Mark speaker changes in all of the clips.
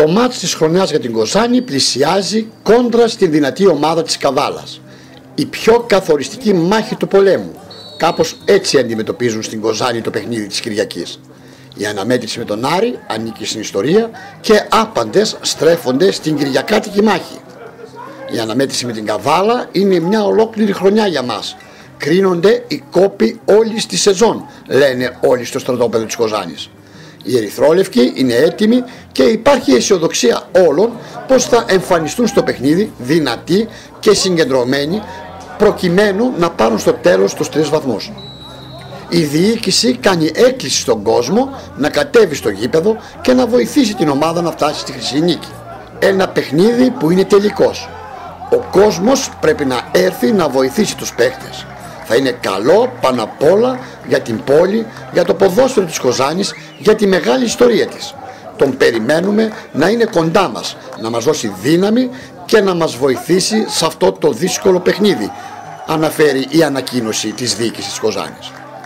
Speaker 1: Το μάτς της χρονιάς για την Κοζάνη πλησιάζει κόντρα στην δυνατή ομάδα της Καβάλας. Η πιο καθοριστική μάχη του πολέμου. Κάπως έτσι αντιμετωπίζουν στην Κοζάνη το παιχνίδι της Κυριακής. Η αναμέτρηση με τον Άρη ανήκει στην ιστορία και άπαντες στρέφονται στην Κυριακάτικη μάχη. Η αναμέτρηση με την Καβάλα είναι μια ολόκληρη χρονιά για μας. Κρίνονται οι κόποι όλης της σεζόν, λένε όλοι στο στρατόπεδο της Κοζάνης. Οι ερυθρόλευκοι είναι έτοιμοι και υπάρχει αισιοδοξία όλων πως θα εμφανιστούν στο παιχνίδι δυνατοί και συγκεντρωμένοι προκειμένου να πάρουν στο τέλος τους 3 βαθμούς. Η διοίκηση κάνει έκκληση στον κόσμο να κατέβει στο γήπεδο και να βοηθήσει την ομάδα να φτάσει στη χρυσή νίκη. Ένα παιχνίδι που είναι τελικός. Ο κόσμος πρέπει να έρθει να βοηθήσει τους παίχτες. Θα είναι καλό πάνω απ' όλα για την πόλη, για το ποδόσφαιρο της Κοζάνης, για τη μεγάλη ιστορία της. Τον περιμένουμε να είναι κοντά μας, να μας δώσει δύναμη και να μας βοηθήσει σε αυτό το δύσκολο παιχνίδι, αναφέρει η ανακοίνωση της διοίκησης της Κοζάνης.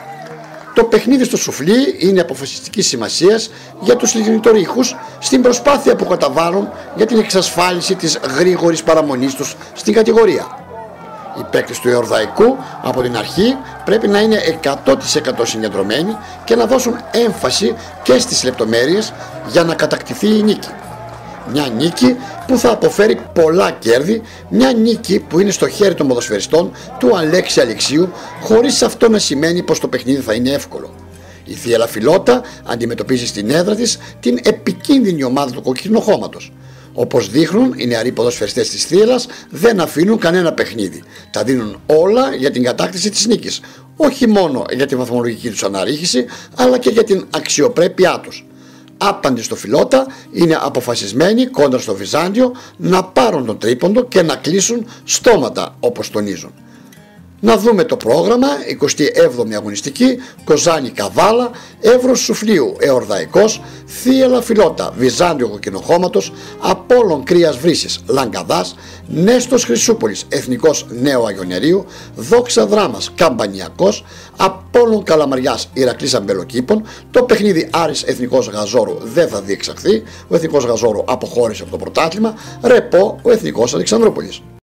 Speaker 1: Το παιχνίδι στο Σουφλί είναι αποφασιστικής σημασίας για τους λιγνητορύχους στην προσπάθεια που καταβάλουν για την εξασφάλιση της γρήγορης παραμονής τους στην κατηγορία. Οι παίκτες του Εορδαϊκού από την αρχή πρέπει να είναι 100% συγκεντρωμένοι και να δώσουν έμφαση και στις λεπτομέρειες για να κατακτηθεί η νίκη. Μια νίκη που θα αποφέρει πολλά κέρδη, μια νίκη που είναι στο χέρι των ποδοσφαιριστών του Αλέξη Αλεξίου, χωρίς αυτό να σημαίνει πως το παιχνίδι θα είναι εύκολο. Η Θίελα Φιλότα αντιμετωπίζει στην έδρα της την επικίνδυνη ομάδα του κοκκινοχώματος. Όπως δείχνουν, οι νεαροί ποδοσφαιριστές της Θίελας δεν αφήνουν κανένα παιχνίδι. Τα δίνουν όλα για την κατάκτηση της νίκης. Όχι μόνο για τη βαθμολογική τους αναρρίχηση, αλλά και για την αξιοπρέπειά τους. Άπαντι στο Φιλότα είναι αποφασισμένοι κόντρα στο Βυζάντιο να πάρουν τον τρίποντο και να κλείσουν στόματα, όπως τονίζουν. Να δούμε το πρόγραμμα. 27η αγωνιστική, Κοζάνη Καβάλα, Εύρος Σουφλίου Εορδαϊκός, Θίελα Φιλότα Βυζάντιο Κοκκινοχώματος, Απόλλων Κρίας Βρύσης Λαγκαδάς, Νέστος Χρυσούπολης Εθνικός Νέο Αγιονερίου, Δόξα Δράμας Καμπανιακός, Απόλλων Καλαμαριάς Ηρακλής Αμπελοκήπων. Το παιχνίδι Άρης Εθνικός Γαζόρου δεν θα διεξαχθεί. Ο Εθνικός Γαζόρου αποχώρησε από το πρωτάθλημα. Ρεπό ο Εθνικός Αλεξανδρούπολης.